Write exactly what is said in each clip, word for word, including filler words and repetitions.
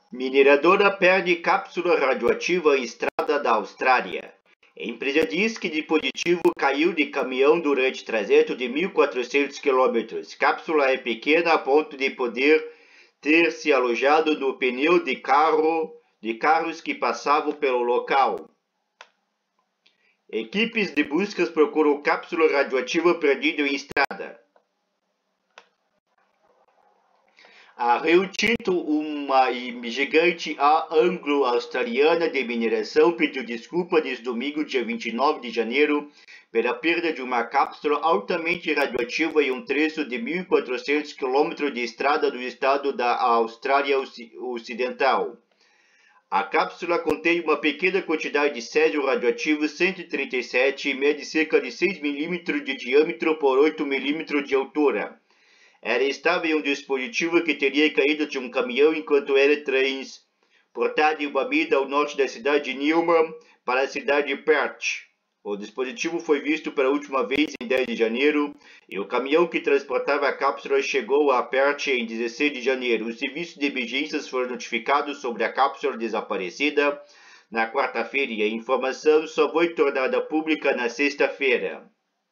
Mineradora perde cápsula radioativa em estrada da Austrália. A empresa diz que dispositivo caiu de caminhão durante trajeto de mil e quatrocentos quilômetros. Cápsula é pequena a ponto de poder ter se alojado no pneu de carro de carros que passavam pelo local. Equipes de buscas procuram cápsula radioativa perdida em estrada. A Rio Tinto, uma gigante anglo-australiana de mineração, pediu desculpa desde domingo, dia vinte e nove de janeiro, pela perda de uma cápsula altamente radioativa em um trecho de mil e quatrocentos quilômetros de estrada do estado da Austrália Ocidental. A cápsula contém uma pequena quantidade de césio radioativo cento e trinta e sete e mede cerca de seis milímetros de diâmetro por oito milímetros de altura. Ela estava em um dispositivo que teria caído de um caminhão enquanto era transportada em uma mida ao norte da cidade de Newman para a cidade de Perth. O dispositivo foi visto pela última vez em dez de janeiro e o caminhão que transportava a cápsula chegou a Perth em dezesseis de janeiro. Os serviços de emergências foram notificados sobre a cápsula desaparecida na quarta-feira e a informação só foi tornada pública na sexta-feira.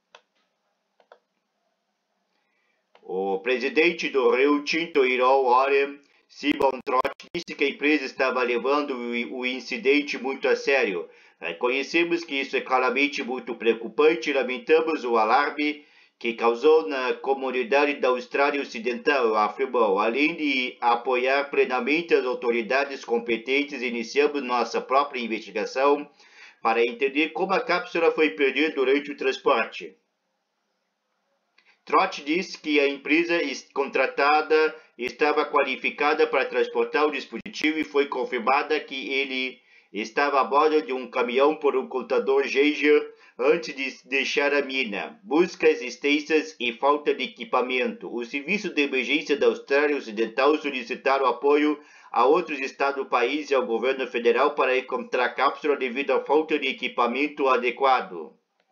O presidente do Rio Tinto Iron Ore, Simon Trott, disse que a empresa estava levando o incidente muito a sério. Reconhecemos que isso é claramente muito preocupante e lamentamos o alarme que causou na comunidade da Austrália Ocidental, afirmou. Além de apoiar plenamente as autoridades competentes, iniciamos nossa própria investigação para entender como a cápsula foi perdida durante o transporte. Trott disse que a empresa contratada estava qualificada para transportar o dispositivo e foi confirmada que ele estava a bordo de um caminhão por um contador Geiger antes de deixar a mina. Buscas extensas e falta de equipamento. O Serviço de Emergência da Austrália Ocidental solicitaram apoio a outros estados do país e ao governo federal para encontrar a cápsula devido à falta de equipamento adequado.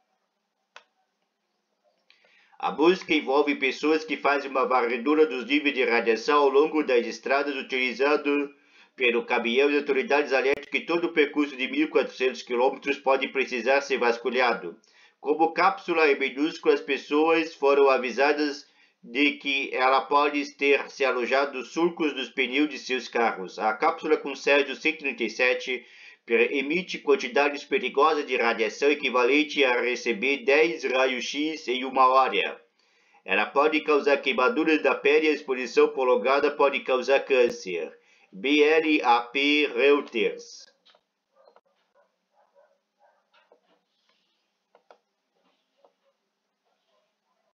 A busca envolve pessoas que fazem uma varredura dos níveis de radiação ao longo das estradas utilizando pelo caminhão e autoridades alertam que todo o percurso de mil e quatrocentos quilômetros pode precisar ser vasculhado. Como cápsula é minúscula, as pessoas foram avisadas de que ela pode ter se alojado nos sulcos dos pneus de seus carros. A cápsula com césio cento e trinta e sete emite quantidades perigosas de radiação equivalente a receber dez raios-x em uma hora. Ela pode causar queimaduras da pele e a exposição prolongada pode causar câncer. B L A P Reuters.